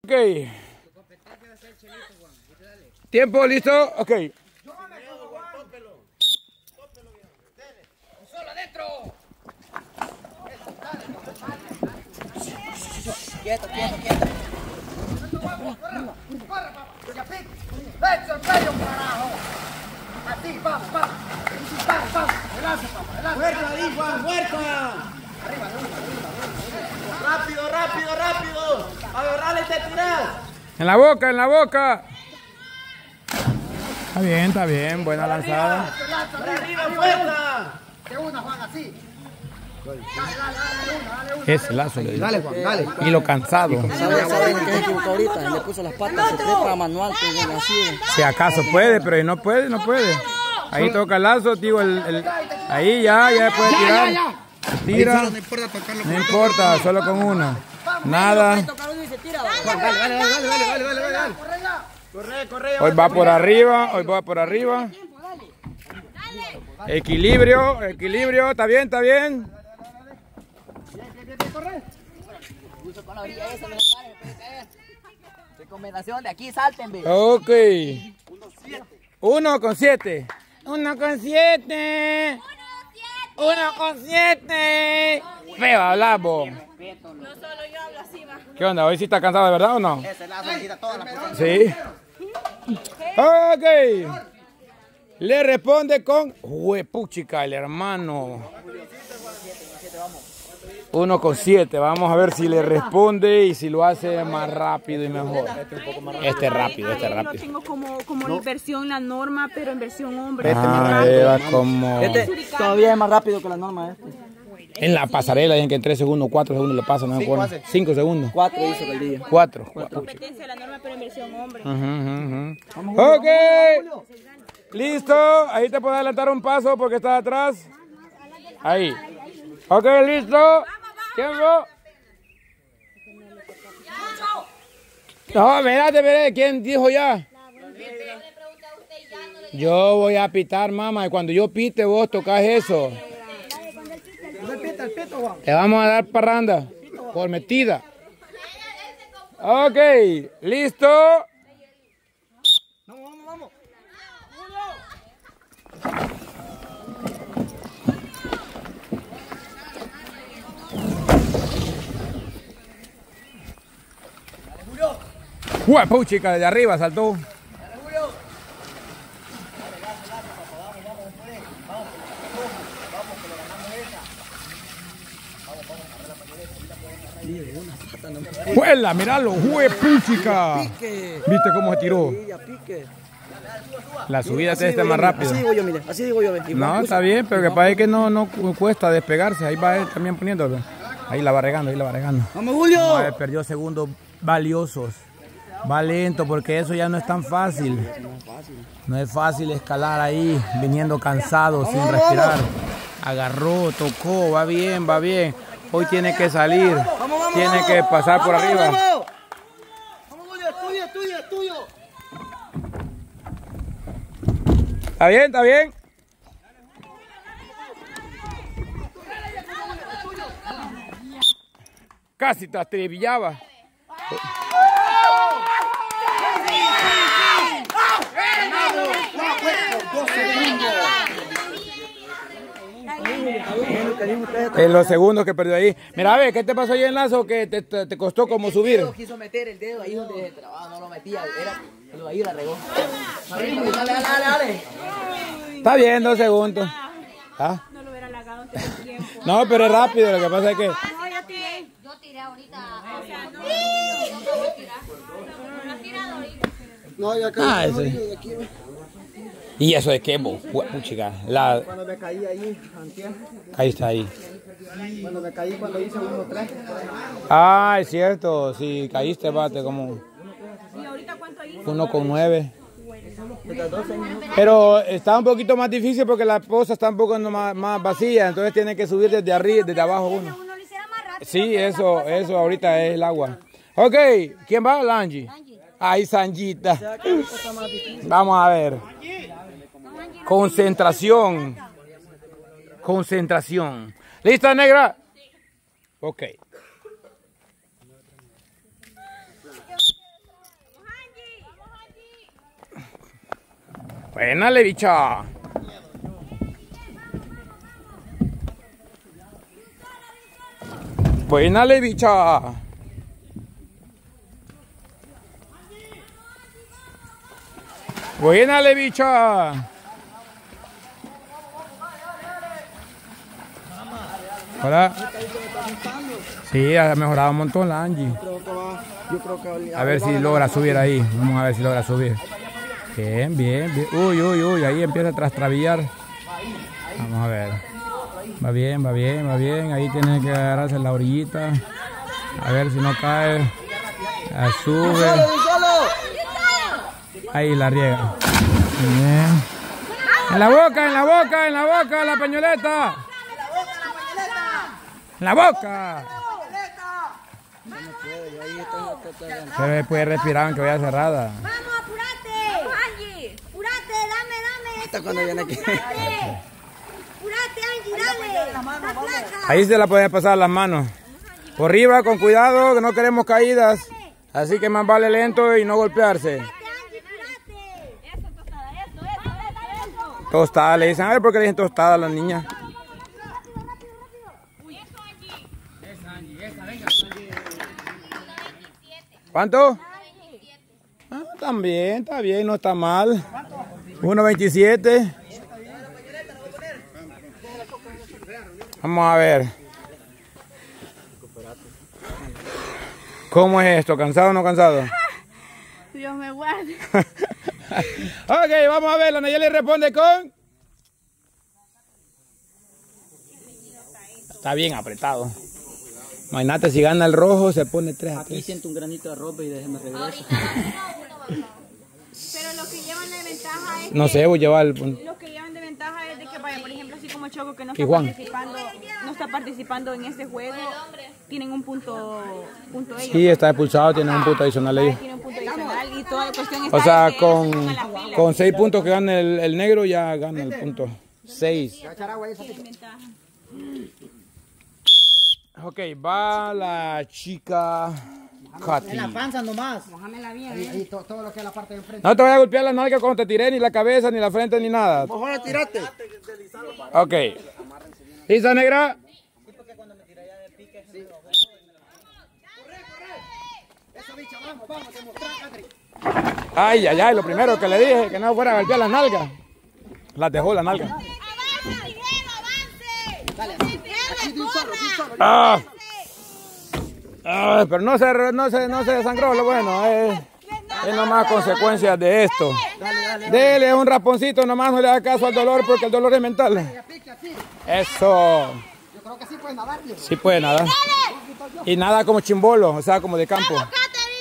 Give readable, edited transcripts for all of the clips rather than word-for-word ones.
Ok. Tiempo, listo. Ok. Solo adentro. Quieto, quieto, quieto. ¡Eso, el pello, carajo! Así, vamos, vamos. Vamos, relájate, papá, ¡fuerza, ahí, Juan, fuerza! Arriba, ¡rápido, rápido, rápido! ¡Agarrale, te tirás! En la boca, en la boca. Está bien, buena lanzada. ¡Por arriba, fuerza! De una, Juan, así. Ese lazo le dio. Dale, Juan, dale. Y lo cansado. ¿Saben que se equivocó ahorita? Él le puso las patas, se trepa manual, así. Si acaso puede, pero no puede, no puede. Ahí toca el lazo, digo, ahí ya puede tirar. Tira. No importa, solo con uno. Nada. Corre. Hoy va por arriba, hoy va por arriba. Equilibrio, equilibrio, está bien, está bien. Recomendación de aquí, salten, ve. Ok. 1,7. 1,7. 1,7. Feo hablar, vos. No solo yo hablo así, va. ¿Qué onda? ¿Hoy sí está cansado de verdad o no? Ese lazo le quita toda la posición. Sí. Ok. Le responde con huepuchica el hermano. 1,7. Vamos a ver si le responde y si lo hace más rápido y mejor. Este es rápido, este es Lo rápido. tengo como en versión la norma, pero en versión hombre. Ah, Eva, como Todavía es más rápido que la norma, en la pasarela, dicen que en 3 segundos, 4 segundos le pasa, no me acuerdo. 5 segundos. 4 hizo el día. 4. Competencia de la norma, pero en versión hombre. Ok. Listo. Ahí te puedes adelantar un paso porque estás atrás. Ahí. Ok, listo. Tiempo. No, espérate. ¿Quién dijo ya? Yo voy a pitar, mamá. Y cuando yo pite, vos tocas eso. Te vamos a dar parranda. Por metida. Ok. Listo. Vamos. Chica, desde arriba saltó. ¡Juela! ¡Míralo! ¡Juepuchica! ¿Viste cómo se tiró? La subida de este es más rápido. Así digo yo, mire. Así digo yo, ve. No, está bien, pero que pasa es que no cuesta despegarse. Ahí va él también poniéndolo. Ahí la va regando, ¡Vamos, Julio! A ver, perdió segundos valiosos. Va lento porque eso ya no es tan fácil. No es fácil escalar ahí, viniendo cansado, sin respirar. Agarró, tocó, va bien. Hoy tiene que salir, tiene que pasar por arriba. Vamos, Julio, es tuyo. Está bien. Casi te atrevillaba. En los segundos que perdió ahí. Mira, a ver, ¿qué te pasó ahí en lazo que te costó como subir? Quiso meter el dedo ahí donde no lo metía, pero ahí la regó. Dale. Está bien, 2 segundos. ¿Ah? No lo hubiera halagado antes del tiempo. No, pero es rápido, lo que pasa es que... No, yo tiré. Yo tiré ahorita. O sea, no. No has tirado ahorita. No, ya casi. Ese. ¿Y eso de qué, bo? Chica, Cuando me caí ahí, antier. ahí está ahí. Cuando me caí, cuando hice 1-3. Ah, es cierto, si caíste, bate como ¿Y ahorita cuánto hay? 1,9. Pero está un poquito más difícil porque la poza está un poco más vacía, entonces tiene que subir desde arriba, desde abajo uno. Uno lo hiciera más rápido. Sí, eso ahorita es el agua. Ok, ¿quién va? Langi. Ay, Sanjita. Vamos a ver. Concentración. ¿Lista, negra? Ok. Buena, bicha. Buena, bicha. Buena, bicha. Hola. Sí, ha mejorado un montón la Angie. Yo creo que A ver si logra subir ahí. Vamos a ver si logra subir. Bien, bien, bien. Uy, uy, uy. Ahí empieza a trastrabillar. Vamos a ver. Va bien, va bien, va bien. Ahí tiene que agarrarse la orillita. A ver si no cae. Sube. Ahí la riega. Bien. En la boca, en la boca, en la boca, la pañoleta. En la boca. Se puede respirar aunque vaya cerrada. Vamos, apúrate. Vamos, Angie. Apúrate, dame. Hasta cuando viene aquí. Apúrate, Angie, dale. Está flaca. Ahí se la puede pasar las manos. Por arriba, con cuidado, que no queremos caídas. Así que más vale lento y no golpearse. Eso, tostada, eso. Tostada, le dicen. A ver por qué le dicen tostada a las niñas. ¿Cuánto? Ah, también, está bien, no está mal. 1.27. Vamos a ver. ¿Cómo es esto? ¿Cansado o no cansado? Dios me guarde. Ok, vamos a ver. La Nayeli responde con... Está bien apretado. Imagínate, si gana el rojo, se pone 3-3. Aquí siento un granito de ropa y déjeme regresar. Pero lo que llevan de ventaja es No sé, voy a llevar el... lo que llevan de ventaja es de que vaya, por ejemplo, así como Choco que no ¿Y Juan? está participando en este juego, tienen un punto ellos. Sí, está expulsado, tiene un punto adicional ahí. Tiene un punto adicional y toda la cuestión está O sea, en que ellos se pongan las pilas. con 6 puntos que gana el negro, ya gana el punto. 6. Tienen ventaja. Ok, va la chica Katy. En la panza nomás. Mojámela bien. Ahí todo lo que es la parte de enfrente. No te voy a golpear la nalga cuando te tiré, ni la cabeza, ni la frente, ni nada. Mejor tirate. Ok. ¿Lista, negra? Ay, ay, ay, lo primero que le dije, que no fuera a golpear las nalgas. Las dejó la nalga. Ah. Ah, pero no se desangró, lo bueno, es nomás consecuencias de esto. Dele un rasponcito, nomás no le haga caso al dolor porque el dolor es mental. Eso. Yo creo que sí puedes nadar. Sí puede nadar. Y nada como chimbolo, o sea, como de campo. Vamos,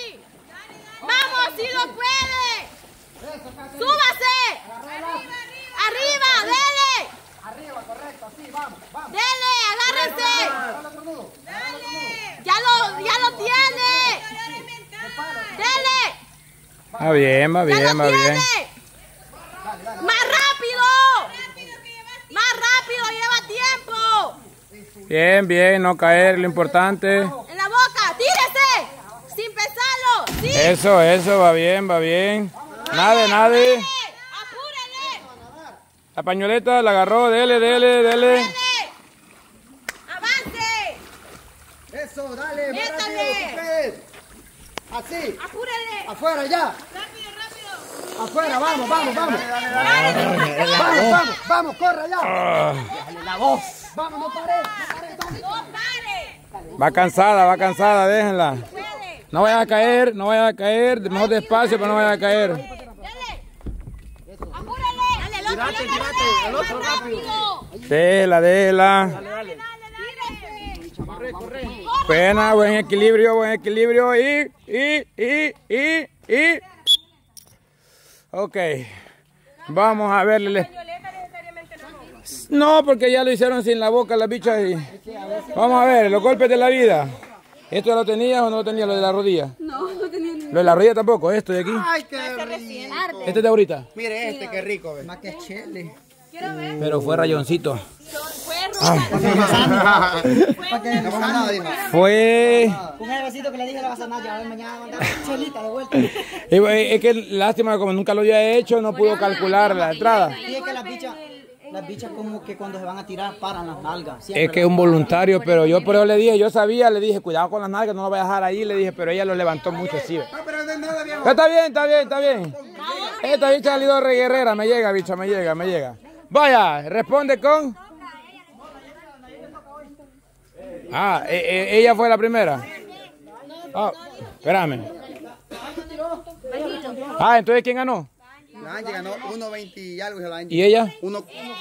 si lo puede. Súbase. Arriba, dele. Arriba, correcto, así, vamos. Dele, agárrese. Ya lo tiene. Dele. Va bien, va bien, va bien. Más rápido. Más rápido, lleva tiempo. Bien, bien, no caer, lo importante. En la boca, tírese. Sin pesarlo. Sí. Eso, va bien, va bien. Nade. Apúrele. La pañoleta la agarró, dele. Dele. Avance. Eso, dale, más Métale. rápido, usted. Así, Apúrele. afuera ya. Rápido. Afuera, vamos. Vamos, corre ya. Ah, Vamos, no pare. No pare. va cansada, déjenla. Puede. No vaya a caer, mejor despacio, pero no vaya a caer. Dele. Apúrele. Dale, el otro rápido. Déjela. Dale. Corre. Buen equilibrio y. Ok. Vamos a verle. No, porque ya lo hicieron sin la boca las bichas y... Vamos a ver, los golpes de la vida. ¿Esto lo tenías o no lo tenías, lo de la rodilla? No tenía ni... Lo de la rodilla tampoco, esto de aquí. Ay, qué rico. Este es de ahorita. Mire qué rico. Más que chile. Pero fue rayoncito. Fue Fue... Un jefecito que le dije le vas a sanar, ya mañana mandar chelita de vuelta. Es que lástima, como nunca lo había hecho, no pudo calcular la entrada. Y es que las bichas como que cuando se van a tirar paran las nalgas. Es que es un voluntario, pero yo por eso le dije, yo sabía, le dije, cuidado con las nalgas, no lo voy a dejar ahí, le dije, pero ella lo levantó mucho así. Está bien, está bien, está bien. Esta bicha ha salido re guerrera, me llega, bicha, me llega, me llega. Vaya, responde con... Ah, ella fue la primera. Ah, espérame. Ah, entonces ¿quién ganó? La Angie ganó 1.20 y algo. ¿Y ella? 1.49.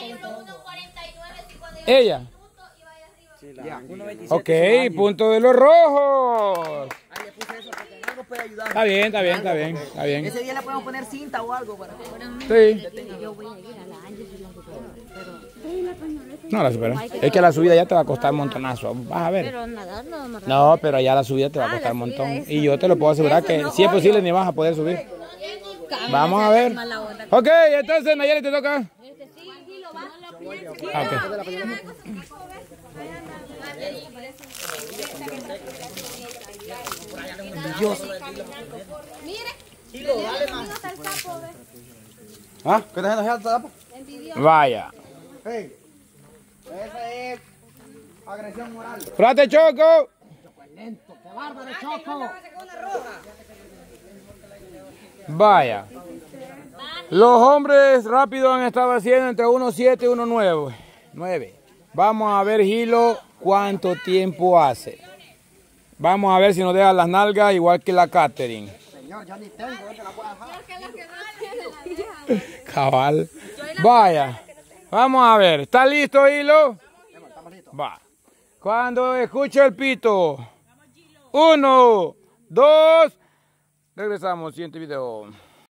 ¿Ella? Ok, punto de los rojos. Está bien, está bien, está bien, está bien. Ese día le podemos poner cinta o algo para Sí. No la supero. Es que la subida ya te va a costar un montonazo. Vas a ver. No, pero ya la subida te va a costar un montón. Y yo te lo puedo asegurar que si es posible ni vas a poder subir. Vamos a ver. Ok, entonces Nayeli te toca. Ah, ok. ¿Ah? ¿Qué te haciendo el sapo? Vaya. Hey, esa es agresión moral. ¡Frate Choco! ¡Qué bárbaro, Choco! Vaya. Los hombres rápidos han estado haciendo entre 1.7 y 1.9. Vamos a ver, Gilo, cuánto tiempo hace. Vamos a ver si nos deja las nalgas igual que la Catherine. Señor, ya ni tengo, ¿dónde la voy a dejar? Cabal. Vaya. Vamos a ver. ¿Está listo, Hilo? Va. Cuando escucho el pito. 1, 2. Regresamos. Siguiente video.